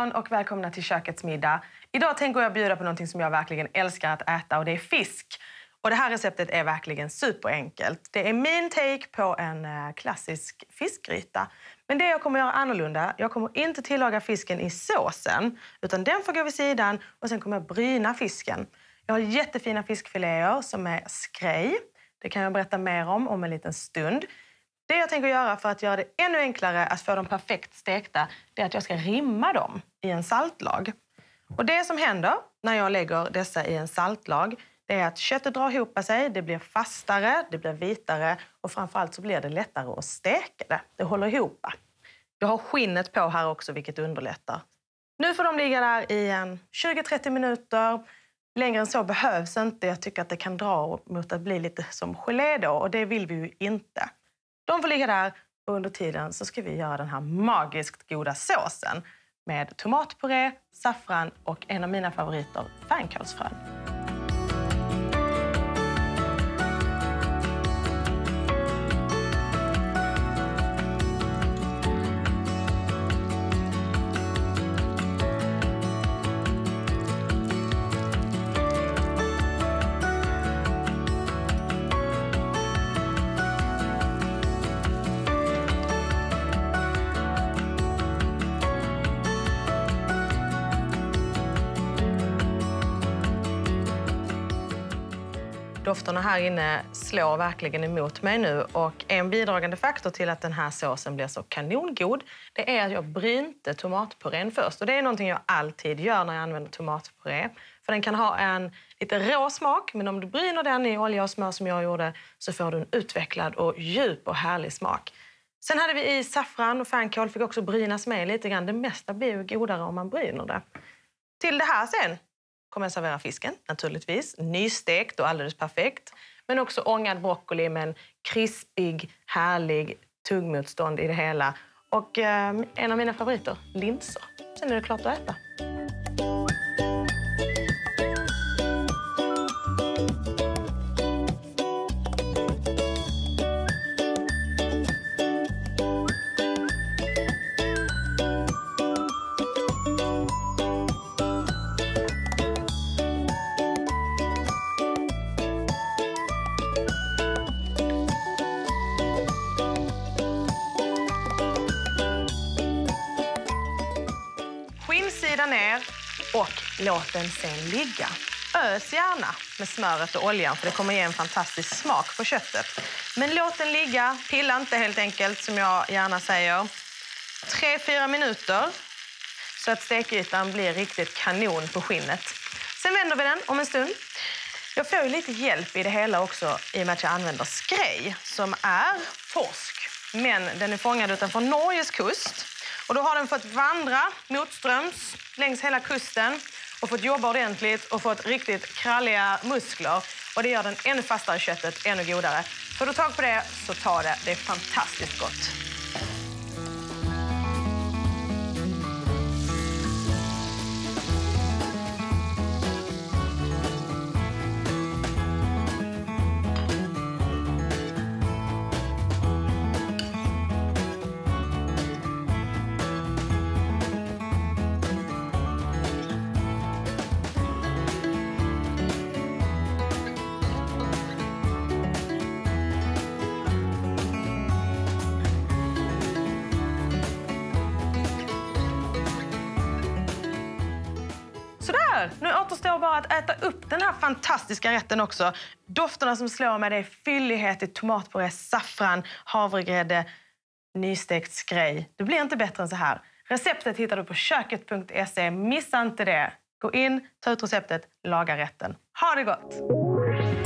morgon och välkomna till Kökets middag. Idag tänker jag bjuda på någonting som jag verkligen älskar att äta och det är fisk. Och det här receptet är verkligen superenkelt. Det är min take på en klassisk fiskgryta. Men det jag kommer göra annorlunda, jag kommer inte tillaga fisken i såsen utan den får gå vid sidan och sen kommer jag bryna fisken. Jag har jättefina fiskfiléer som är skrej. Det kan jag berätta mer om en liten stund. Det jag tänker göra för att göra det ännu enklare att få dem perfekt stekta, det är att jag ska rimma dem i en saltlag. Och det som händer när jag lägger dessa i en saltlag, det är att köttet drar ihop sig, det blir fastare, det blir vitare och framförallt så blir det lättare att steka det. Det håller ihop. Jag har skinnet på här också vilket underlättar. Nu får de ligga där i 20-30 minuter. Längre än så behövs inte. Jag tycker att det kan dra mot att bli lite som gelé då och det vill vi ju inte. De får ligga där och under tiden så ska vi göra den här magiskt goda såsen med tomatpuré, saffran och en av mina favoriter, fänkålsfrön. Dofterna här inne slår verkligen emot mig nu och en bidragande faktor till att den här såsen blir så kanongod det är att jag brynte tomatpurén först. Och det är någonting jag alltid gör när jag använder tomatpuré. För den kan ha en lite rå smak men om du bryner den i olja och smör som jag gjorde så får du en utvecklad och djup och härlig smak. Sen hade vi i saffran och fänkål fick också brynas med lite grann. Det mesta blir ju godare om man bryner det. Till det här sen kommer jag servera fisken, naturligtvis. Nystekt och alldeles perfekt. Men också ångad broccoli med en krispig, härlig tuggmotstånd i det hela. Och en av mina favoriter, linser. Sen är det klart att äta. Skinnsida ner och låt den sen ligga. Ös gärna med smöret och oljan för det kommer ge en fantastisk smak på köttet. Men låt den ligga, pilla inte helt enkelt som jag gärna säger. 3-4 minuter så att stekytan blir riktigt kanon på skinnet. Sen vänder vi den om en stund. Jag får ju lite hjälp i det hela också i och med att jag använder skrej som är torsk. Men den är fångad utanför Norges kust. Och då har den fått vandra motströms längs hela kusten och fått jobba ordentligt och fått riktigt kralliga muskler. Och det gör den ännu fastare köttet, ännu godare. Får du tag på det så ta det. Det är fantastiskt gott. Nu återstår bara att äta upp den här fantastiska rätten också. Dofterna som slår med det är fyllighet i tomatpuré, saffran, havregrädde, nystekt skrej. Det blir inte bättre än så här. Receptet hittar du på köket.se. Missa inte det. Gå in, ta ut receptet, laga rätten. Ha det gott!